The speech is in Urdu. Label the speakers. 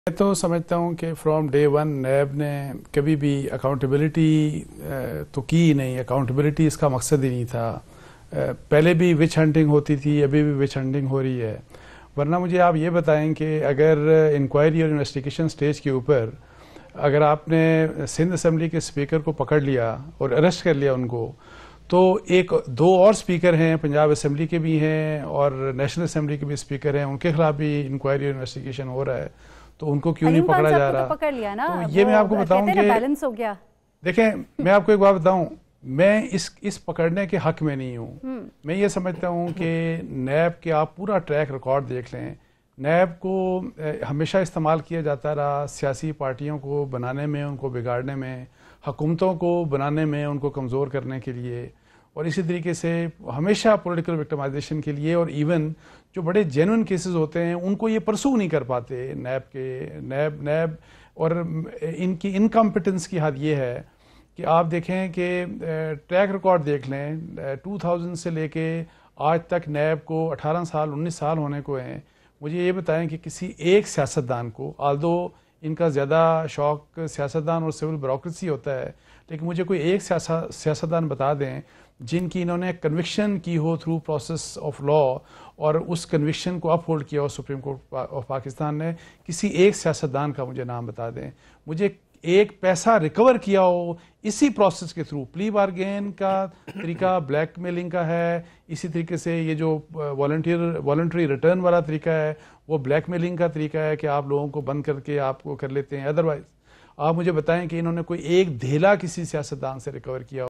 Speaker 1: میں تو سمجھتا ہوں کہ فرام ڈے ون نیب نے کبھی بھی اکاؤنٹیبلٹی تو کی نہیں. اکاؤنٹیبلٹی اس کا مقصد ہی نہیں تھا. پہلے بھی وچ ہنٹنگ ہوتی تھی, ابھی بھی وچ ہنٹنگ ہو رہی ہے. ورنہ مجھے آپ یہ بتائیں کہ اگر انکوائری اور انویسٹیگیشن سٹیج کے اوپر اگر آپ نے سندھ اسمبلی کے اسپیکر کو پکڑ لیا اور اریسٹ کر لیا ان کو, تو ایک دو اور اسپیکر ہیں, پنجاب اسمبلی کے بھی ہیں اور نیشنل اسمبلی کے بھی اسپیکر ہیں, ان کے خلاف بھی انکوائری اور انویسٹیگیشن ہو رہا ہے, تو ان کو کیوں نہیں پکڑا جا رہا؟
Speaker 2: پکڑ لیا نا.
Speaker 1: تو یہ میں آپ کو بتاؤں کہ
Speaker 2: بیلنس ہو گیا.
Speaker 1: دیکھیں میں آپ کو ایک بات بتاؤں, میں اس پکڑنے کے حق میں نہیں ہوں. میں یہ سمجھتا ہوں کہ نیب کے آپ پورا ٹریک ریکارڈ دیکھ لیں. نیب کو ہمیشہ استعمال کیا جاتا رہا سیاسی پارٹیوں کو بنانے میں, ان کو بگاڑنے میں, حکومتوں کو بنانے میں, ان کو کمزور کرنے کے لیے, اور اسی طریقے سے ہمیشہ پولیٹیکل وکٹمائزیشن کے لیے. اور ایون جو بڑے جینوئن کیسز ہوتے ہیں ان کو یہ پرسو نہیں کر پاتے نیب اور ان کی انکمپٹنس کی حد یہ ہے کہ آپ دیکھیں کہ ٹریک ریکارڈ دیکھ لیں, 2000 سے لے کے آج تک نیب کو 18 سال 19 سال ہونے کو ہیں. مجھے یہ بتائیں کہ کسی ایک سیاستدان کو, آلدو ان کا زیادہ شوق سیاستدان اور سول بیوروکریسی ہوتا ہے, لیکن مجھے کوئی ایک سیاستدان بتا دیں جن کی انہوں نے کنوکشن کی ہو تھرو پروسیس آف لا, اور اس کنوکشن کو اپ ہولڈ کیا ہو سپریم کورٹ آف پاکستان نے. کسی ایک سیاستدان کا مجھے نام بتا دیں. مجھے ایک پیسہ ریکور کیا ہو اسی پروسیس کے تھرو. پلی بارگین کا طریقہ بلیک میلنگ کا ہے, اسی طریقے سے یہ جو والنٹری ریٹرن والا طریقہ ہے وہ بلیک میلنگ کا طریقہ ہے کہ آپ لوگوں کو بند کر کے آپ کو کر لیتے ہیں. ادروائز آپ مجھے بتائیں کہ انہوں نے کوئی ایک دھیلا کسی سیاستدان سے ریکور کیا ہو.